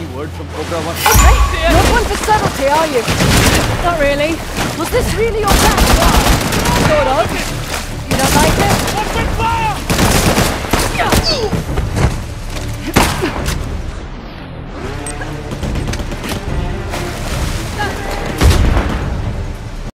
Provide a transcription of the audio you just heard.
Any word from Cobra 1? Okay, not one for subtlety, are you? Not really. Was this really your plan? Sort of.